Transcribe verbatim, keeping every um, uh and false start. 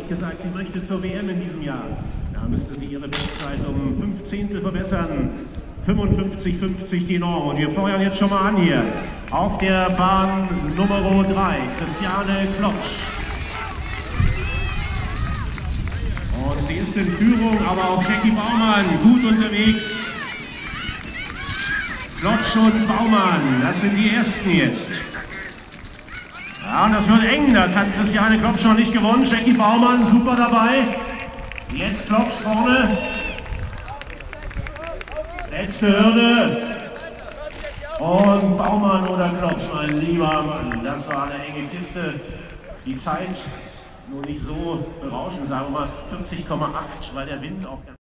hat gesagt, sie möchte zur W M in diesem Jahr. Da müsste sie ihre Bestzeit um fünf Zehntel verbessern. fünfundfünfzig fünfzig die Norm. Und wir feuern jetzt schon mal an hier. Auf der Bahn Nummer drei, Christiane Klotsch. Und sie ist in Führung, aber auch Jackie Baumann gut unterwegs. Klotsch und Baumann, das sind die Ersten jetzt. Ja, und das wird eng, das hat Christiane Klotsch noch nicht gewonnen. Jackie Baumann super dabei. Jetzt Klotsch vorne. Letzte Hürde. Und Baumann oder Klotsch, mein lieber Mann. Das war eine enge Kiste. Die Zeit nur nicht so berauschend, sagen wir mal vierzig Komma acht, weil der Wind auch ganz